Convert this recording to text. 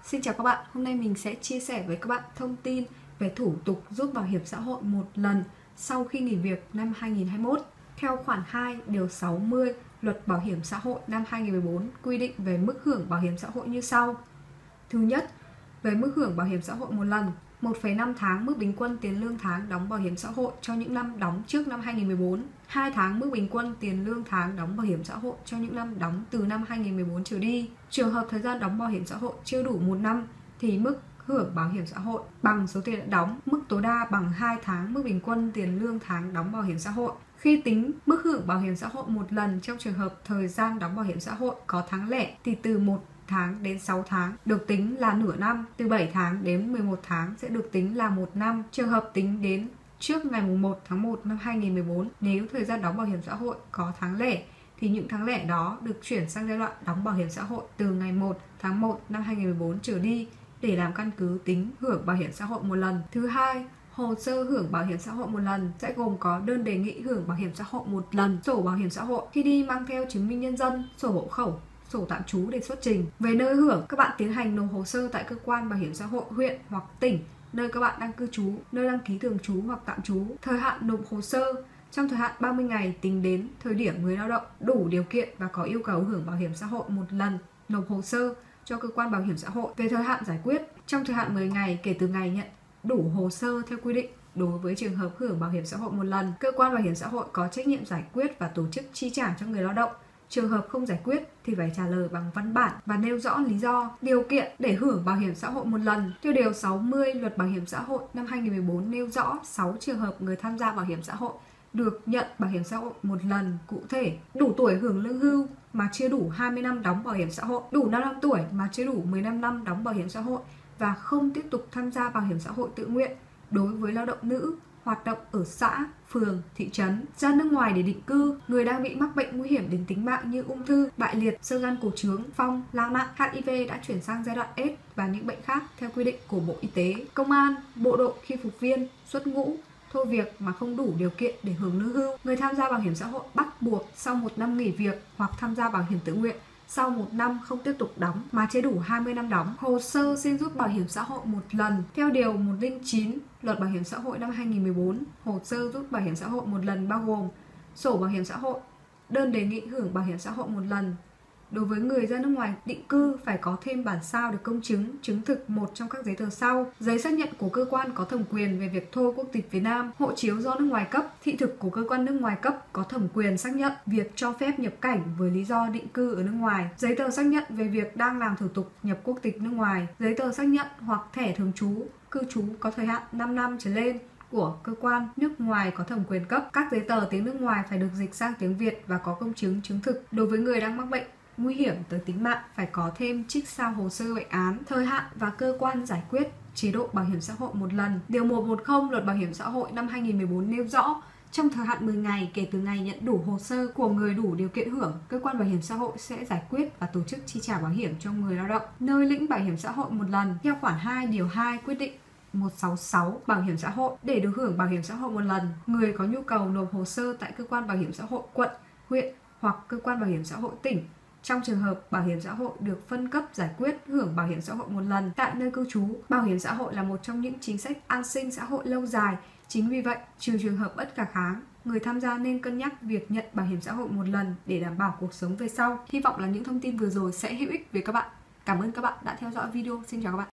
Xin chào các bạn, hôm nay mình sẽ chia sẻ với các bạn thông tin về thủ tục rút bảo hiểm xã hội một lần sau khi nghỉ việc năm 2021. Theo khoản 2 điều 60 Luật Bảo hiểm xã hội năm 2014 quy định về mức hưởng bảo hiểm xã hội như sau. Thứ nhất, về mức hưởng bảo hiểm xã hội một lần, 1,5 tháng mức bình quân tiền lương tháng đóng bảo hiểm xã hội cho những năm đóng trước năm 2014, 2 tháng mức bình quân tiền lương tháng đóng bảo hiểm xã hội cho những năm đóng từ năm 2014 trở đi. Trường hợp thời gian đóng bảo hiểm xã hội chưa đủ 1 năm thì mức hưởng bảo hiểm xã hội bằng số tiền đã đóng, mức tối đa bằng 2 tháng mức bình quân tiền lương tháng đóng bảo hiểm xã hội. Khi tính mức hưởng bảo hiểm xã hội một lần trong trường hợp thời gian đóng bảo hiểm xã hội có tháng lẻ thì từ 1 tháng đến 6 tháng được tính là nửa năm, từ 7 tháng đến 11 tháng sẽ được tính là 1 năm. Trường hợp tính đến trước ngày 1 tháng 1 năm 2014, nếu thời gian đóng bảo hiểm xã hội có tháng lẻ thì những tháng lẻ đó được chuyển sang giai đoạn đóng bảo hiểm xã hội từ ngày 1 tháng 1 năm 2014 trở đi để làm căn cứ tính hưởng bảo hiểm xã hội một lần. Thứ hai, hồ sơ hưởng bảo hiểm xã hội một lần sẽ gồm có đơn đề nghị hưởng bảo hiểm xã hội một lần, sổ bảo hiểm xã hội, khi đi mang theo chứng minh nhân dân, sổ hộ khẩu, sổ tạm trú để xuất trình. Về nơi hưởng, các bạn tiến hành nộp hồ sơ tại cơ quan bảo hiểm xã hội huyện hoặc tỉnh nơi các bạn đang cư trú, nơi đăng ký thường trú hoặc tạm trú. Thời hạn nộp hồ sơ trong thời hạn 30 ngày tính đến thời điểm người lao động đủ điều kiện và có yêu cầu hưởng bảo hiểm xã hội một lần nộp hồ sơ cho cơ quan bảo hiểm xã hội. Về thời hạn giải quyết, trong thời hạn 10 ngày kể từ ngày nhận đủ hồ sơ theo quy định. Đối với trường hợp hưởng bảo hiểm xã hội một lần, cơ quan bảo hiểm xã hội có trách nhiệm giải quyết và tổ chức chi trả cho người lao động. Trường hợp không giải quyết thì phải trả lời bằng văn bản và nêu rõ lý do, điều kiện để hưởng bảo hiểm xã hội một lần. Theo điều 60 Luật Bảo hiểm xã hội năm 2014 nêu rõ 6 trường hợp người tham gia bảo hiểm xã hội được nhận bảo hiểm xã hội một lần cụ thể: đủ tuổi hưởng lương hưu mà chưa đủ 20 năm đóng bảo hiểm xã hội, đủ 55 tuổi mà chưa đủ 15 năm đóng bảo hiểm xã hội và không tiếp tục tham gia bảo hiểm xã hội tự nguyện đối với lao động nữ hoạt động ở xã, phường, thị trấn, ra nước ngoài để định cư, người đang bị mắc bệnh nguy hiểm đến tính mạng như ung thư, bại liệt, xơ gan cổ trướng, phong, lao nặng, HIV đã chuyển sang giai đoạn AIDS và những bệnh khác theo quy định của Bộ Y tế, công an, bộ đội khi phục viên, xuất ngũ, thôi việc mà không đủ điều kiện để hưởng lương hưu, người tham gia bảo hiểm xã hội bắt buộc sau 1 năm nghỉ việc hoặc tham gia bảo hiểm tự nguyện sau 1 năm không tiếp tục đóng mà chưa đủ 20 năm đóng. Hồ sơ xin rút bảo hiểm xã hội một lần. Theo điều 109 Luật Bảo hiểm xã hội năm 2014, hồ sơ rút bảo hiểm xã hội một lần bao gồm sổ bảo hiểm xã hội, đơn đề nghị hưởng bảo hiểm xã hội một lần. Đối với người ra nước ngoài định cư phải có thêm bản sao được công chứng, chứng thực một trong các giấy tờ sau: giấy xác nhận của cơ quan có thẩm quyền về việc thôi quốc tịch Việt Nam, hộ chiếu do nước ngoài cấp, thị thực của cơ quan nước ngoài cấp có thẩm quyền xác nhận việc cho phép nhập cảnh với lý do định cư ở nước ngoài, giấy tờ xác nhận về việc đang làm thủ tục nhập quốc tịch nước ngoài, giấy tờ xác nhận hoặc thẻ thường trú, cư trú có thời hạn 5 năm trở lên của cơ quan nước ngoài có thẩm quyền cấp. Các giấy tờ tiếng nước ngoài phải được dịch sang tiếng Việt và có công chứng chứng thực. Đối với người đang mắc bệnh nguy hiểm tới tính mạng phải có thêm trích sao hồ sơ bệnh án, thời hạn và cơ quan giải quyết chế độ bảo hiểm xã hội một lần. Điều 110 Luật Bảo hiểm xã hội năm 2014 nêu rõ trong thời hạn 10 ngày kể từ ngày nhận đủ hồ sơ của người đủ điều kiện hưởng, cơ quan bảo hiểm xã hội sẽ giải quyết và tổ chức chi trả bảo hiểm cho người lao động nơi lĩnh bảo hiểm xã hội một lần. Theo khoản 2 điều 2 quyết định 166 Bảo hiểm xã hội, để được hưởng bảo hiểm xã hội một lần, người có nhu cầu nộp hồ sơ tại cơ quan bảo hiểm xã hội quận, huyện hoặc cơ quan bảo hiểm xã hội tỉnh. Trong trường hợp bảo hiểm xã hội được phân cấp giải quyết hưởng bảo hiểm xã hội một lần tại nơi cư trú, bảo hiểm xã hội là một trong những chính sách an sinh xã hội lâu dài. Chính vì vậy, trừ trường hợp bất khả kháng, người tham gia nên cân nhắc việc nhận bảo hiểm xã hội một lần để đảm bảo cuộc sống về sau. Hy vọng là những thông tin vừa rồi sẽ hữu ích với các bạn. Cảm ơn các bạn đã theo dõi video. Xin chào các bạn.